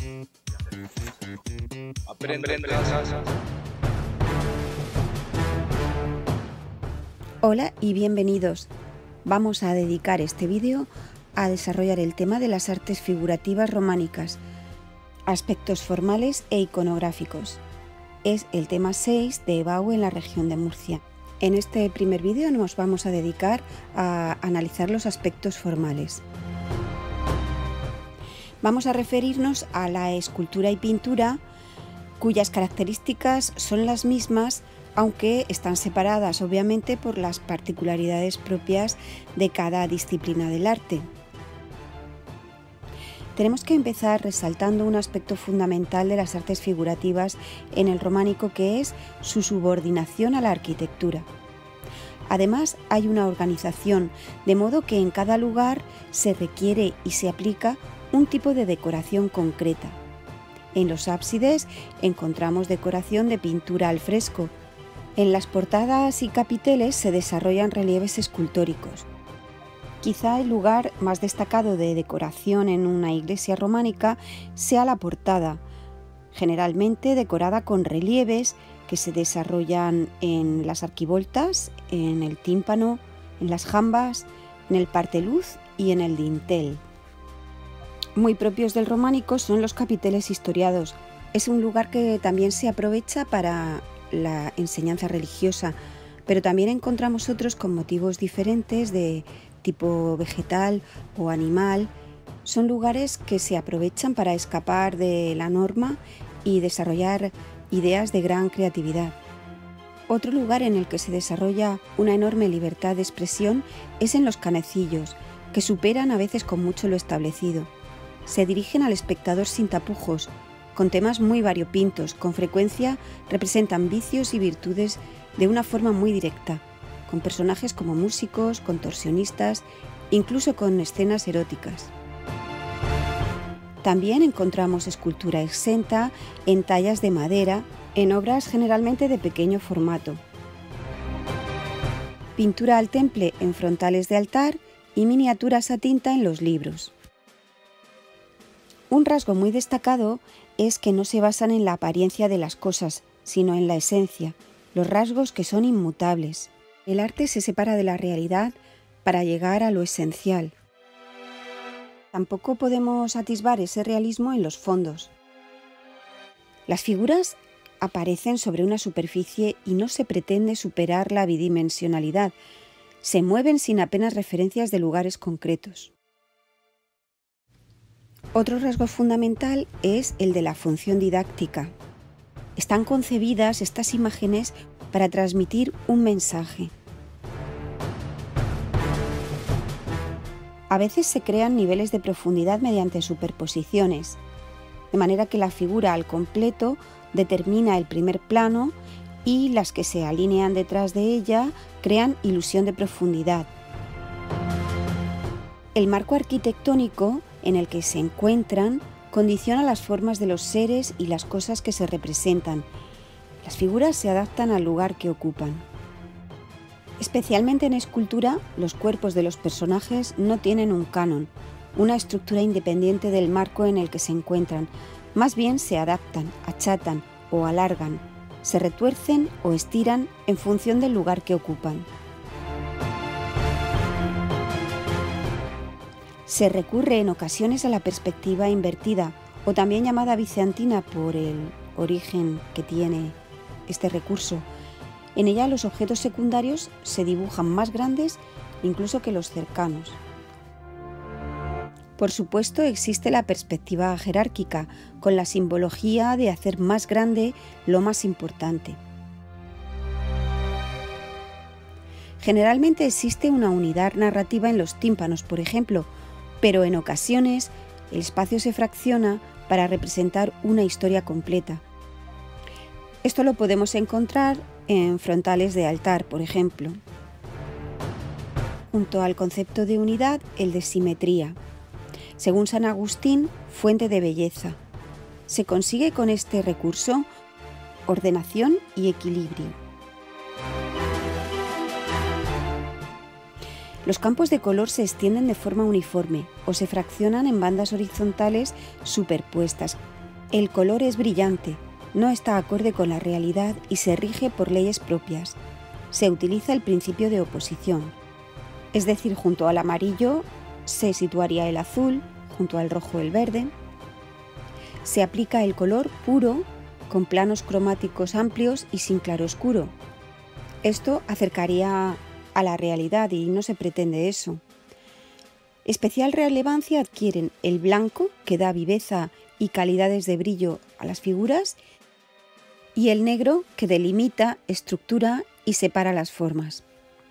Hola y bienvenidos. Vamos a dedicar este vídeo a desarrollar el tema de las artes figurativas románicas, aspectos formales e iconográficos. Es el tema 6 de EBAU en la región de Murcia. En este primer vídeo nos vamos a dedicar a analizar los aspectos formales. Vamos a referirnos a la escultura y pintura, cuyas características son las mismas, aunque están separadas obviamente por las particularidades propias de cada disciplina del arte. Tenemos que empezar resaltando un aspecto fundamental de las artes figurativas en el románico, que es su subordinación a la arquitectura. Además, hay una organización, de modo que en cada lugar se requiere y se aplica un tipo de decoración concreta. En los ábsides encontramos decoración de pintura al fresco. En las portadas y capiteles se desarrollan relieves escultóricos. Quizá el lugar más destacado de decoración en una iglesia románica sea la portada, generalmente decorada con relieves que se desarrollan en las arquivoltas, en el tímpano, en las jambas, en el parteluz y en el dintel. Muy propios del románico son los capiteles historiados. Es un lugar que también se aprovecha para la enseñanza religiosa, pero también encontramos otros con motivos diferentes de tipo vegetal o animal. Son lugares que se aprovechan para escapar de la norma y desarrollar ideas de gran creatividad. Otro lugar en el que se desarrolla una enorme libertad de expresión es en los canecillos, que superan a veces con mucho lo establecido. Se dirigen al espectador sin tapujos, con temas muy variopintos. Con frecuencia representan vicios y virtudes de una forma muy directa, con personajes como músicos, contorsionistas, incluso con escenas eróticas. También encontramos escultura exenta en tallas de madera, en obras generalmente de pequeño formato. Pintura al temple en frontales de altar y miniaturas a tinta en los libros. Un rasgo muy destacado es que no se basan en la apariencia de las cosas, sino en la esencia, los rasgos que son inmutables. El arte se separa de la realidad para llegar a lo esencial. Tampoco podemos atisbar ese realismo en los fondos. Las figuras aparecen sobre una superficie y no se pretende superar la bidimensionalidad. Se mueven sin apenas referencias de lugares concretos. Otro rasgo fundamental es el de la función didáctica. Están concebidas estas imágenes para transmitir un mensaje. A veces se crean niveles de profundidad mediante superposiciones, de manera que la figura al completo determina el primer plano y las que se alinean detrás de ella crean ilusión de profundidad. El marco arquitectónico en el que se encuentran condiciona las formas de los seres y las cosas que se representan. Las figuras se adaptan al lugar que ocupan. Especialmente en escultura, los cuerpos de los personajes no tienen un canon, una estructura independiente del marco en el que se encuentran. Más bien se adaptan, achatan o alargan, se retuercen o estiran en función del lugar que ocupan. Se recurre en ocasiones a la perspectiva invertida, o también llamada bizantina por el origen que tiene este recurso. En ella los objetos secundarios se dibujan más grandes incluso que los cercanos. Por supuesto, existe la perspectiva jerárquica, con la simbología de hacer más grande lo más importante. Generalmente existe una unidad narrativa en los tímpanos, por ejemplo, pero en ocasiones el espacio se fracciona para representar una historia completa. Esto lo podemos encontrar en frontales de altar, por ejemplo. Junto al concepto de unidad, el de simetría. Según San Agustín, fuente de belleza. Se consigue con este recurso ordenación y equilibrio. Los campos de color se extienden de forma uniforme o se fraccionan en bandas horizontales superpuestas. El color es brillante, no está acorde con la realidad y se rige por leyes propias. Se utiliza el principio de oposición, es decir, junto al amarillo se situaría el azul, junto al rojo el verde. Se aplica el color puro, con planos cromáticos amplios y sin claroscuro. Esto acercaría a la realidad y no se pretende eso. Especial relevancia adquieren el blanco, que da viveza y calidades de brillo a las figuras, y el negro, que delimita, estructura y separa las formas.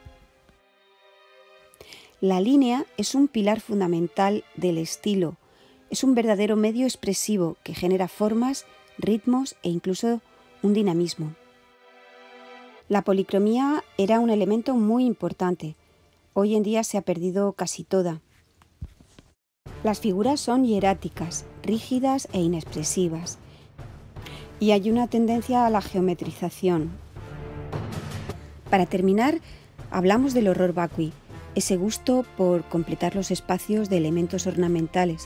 La línea es un pilar fundamental del estilo. Es un verdadero medio expresivo que genera formas, ritmos e incluso un dinamismo. La policromía era un elemento muy importante. Hoy en día se ha perdido casi toda. Las figuras son hieráticas, rígidas e inexpresivas. Y hay una tendencia a la geometrización. Para terminar, hablamos del horror vacui, ese gusto por completar los espacios de elementos ornamentales.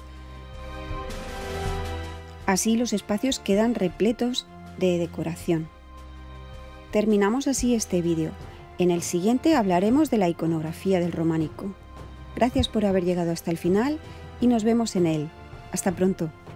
Así los espacios quedan repletos de decoración. Terminamos así este vídeo. En el siguiente hablaremos de la iconografía del románico. Gracias por haber llegado hasta el final y nos vemos en él. Hasta pronto.